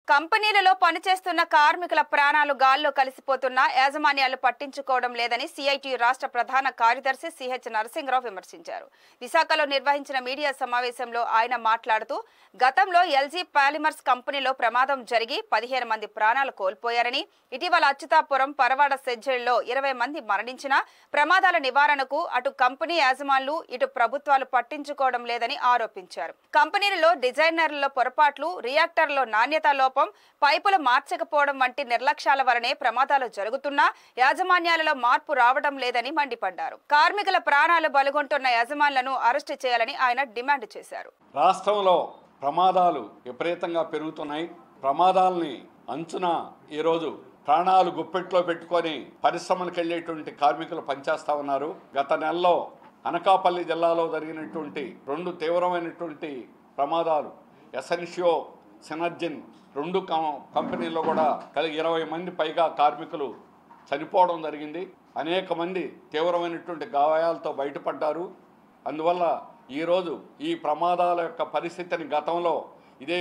కంపెనీలలో పనిచేస్తున్న కార్మికుల ప్రాణాలు గాల్లో కలిసిపోతున్న యాజమాన్యాలు పట్టించుకోవడం లేదని సిఐటియు రాష్ట్ర ప్రధాన కార్యదర్శి సిహెచ్ నరసింహరావు విమర్శించారు. విశాఖలో నిర్వహించిన మీడియా సమావేశంలో ఆయన మాట్లాడుతూ గతంలో ఎల్జీ పాలిమర్స్ కంపెనీలో ప్రమాదం జరిగి 15 మంది ప్రాణాలు కోల్పోయారని, ఇటీవల అచ్యుతాపురం పరవాడ సెజ్జెల్లో 20 మంది మరణించిన ప్రమాదాల నివారణకు అటు కంపెనీ యాజమాన్లు ఇటు ప్రభుత్వాలు పట్టించుకోవడం లేదని ఆరోపించారు. కంపెనీలలో డిజైనర్లలో పొరపాట్లు, రియాక్టర్లో నాణ్యత లోపం, పైపులు మార్చకపోవడం వంటి నిర్లక్ష్యాల వలనే ప్రమాదాలు జరుగుతున్నా యాజమాన్యాలలో మార్పు రావడం లేదని మండిపడ్డారు. కార్మికుల ప్రాణాలు బలిగొంటున్న యాజమాన్లను అరెస్టు చేయాలని ఆయన డిమాండ్ చేశారు. రాష్ట్రంలో ప్రమాదాలు విపరీతంగా పెరుగుతున్నాయి. ప్రమాదాలని అంచున ఈరోజు ప్రాణాలు గుప్పెట్లో పెట్టుకొని పరిశ్రమలకు వెళ్ళేటువంటి కార్మికులు పనిచేస్తా ఉన్నారు. గత నెలలో అనకాపల్లి జిల్లాలో జరిగినటువంటి 2 తీవ్రమైనటువంటి ప్రమాదాలు, ఎసెన్షియో, సినర్జిన్ 2 కంపెనీల్లో కూడా 20 మంది పైగా కార్మికులు చనిపోవడం జరిగింది. అనేక మంది తీవ్రమైనటువంటి గాయాలతో బయటపడ్డారు. అందువల్ల ఈరోజు ఈ ప్రమాదాల యొక్క పరిస్థితిని గతంలో ఇదే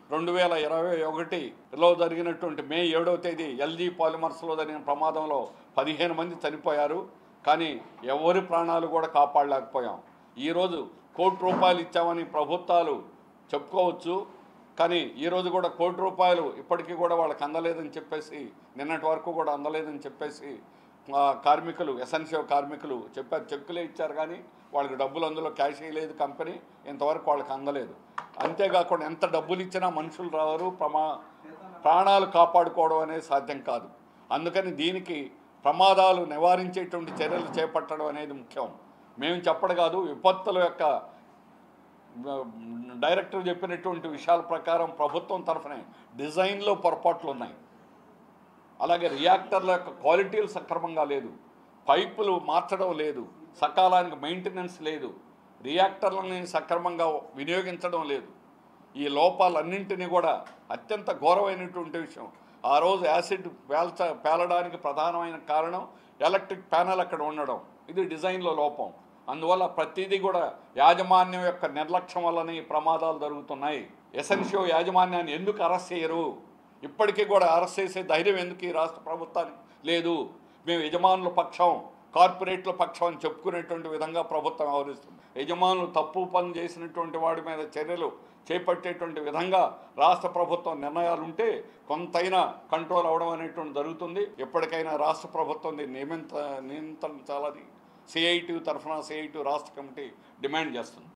2021లో జరిగినటువంటి మే 7వ తేదీ ఎల్జీ పాలిమర్స్లో జరిగిన ప్రమాదంలో 15 మంది చనిపోయారు. కానీ ఎవరి ప్రాణాలు కూడా కాపాడలేకపోయాం. ఈరోజు ₹1 కోటి ఇచ్చామని ప్రభుత్వాలు చెప్పుకోవచ్చు, కానీ ఈరోజు కూడా ₹1 కోటి ఇప్పటికీ కూడా వాళ్ళకి అందలేదని చెప్పేసి, నిన్నటి వరకు కూడా అందలేదని చెప్పేసి కార్మికులు, ఎసెన్షియల్ కార్మికులు చెప్పారు. చెక్కులే ఇచ్చారు కానీ వాళ్ళకి డబ్బులు అందులో క్యాష్ ఇవ్వలేదు కంపెనీ, ఇంతవరకు వాళ్ళకి అందలేదు. అంతేకాకుండా ఎంత డబ్బులు ఇచ్చినా మనుషులు రావారు, ప్రాణాలు కాపాడుకోవడం అనేది సాధ్యం కాదు. అందుకని దీనికి ప్రమాదాలు నివారించేటువంటి చర్యలు చేపట్టడం అనేది ముఖ్యం. మేము చెప్పడం కాదు, విపత్తుల యొక్క డైరెక్టర్ చెప్పినటువంటి విషయాల ప్రకారం ప్రభుత్వం తరఫునే డిజైన్లో పొరపాట్లు ఉన్నాయి. అలాగే రియాక్టర్ల యొక్క క్వాలిటీలు సక్రమంగా లేదు, పైపులు మార్చడం లేదు, సకాలానికి మెయింటెనెన్స్ లేదు, రియాక్టర్లని సక్రమంగా వినియోగించడం లేదు. ఈ లోపాలన్నింటినీ కూడా అత్యంత ఘోరమైనటువంటి విషయం. ఆ రోజు యాసిడ్ పేలడానికి ప్రధానమైన కారణం ఎలక్ట్రిక్ ప్యానెల్ అక్కడ ఉండడం. ఇది డిజైన్లో లోపం. అందువల్ల ప్రతిదీ కూడా యాజమాన్యం యొక్క నిర్లక్ష్యం వల్లనే ఈ ప్రమాదాలు జరుగుతున్నాయి. ఎసెన్షియో యాజమాన్యాన్ని ఎందుకు అరెస్ట్ చేయరు? ఇప్పటికీ కూడా అరెస్ట్ చేసే ధైర్యం ఎందుకు ఈ రాష్ట్ర ప్రభుత్వానికి లేదు? మేము యజమానుల పక్షం, కార్పొరేట్ల పక్షం అని చెప్పుకునేటువంటి విధంగా ప్రభుత్వం వ్యవహరిస్తుంది. యజమానులు తప్పు పని చేసినటువంటి వాడి మీద చర్యలు చేపట్టేటువంటి విధంగా రాష్ట్ర ప్రభుత్వం నిర్ణయాలు ఉంటే కొంతైనా కంట్రోల్ అవ్వడం అనేటువంటి జరుగుతుంది. ఎప్పటికైనా రాష్ట్ర ప్రభుత్వం దీన్ని నియంత్రించాలని సిఐటియు తరఫున సిఐటియు రాష్ట్ర కమిటీ డిమాండ్ చేస్తుంది.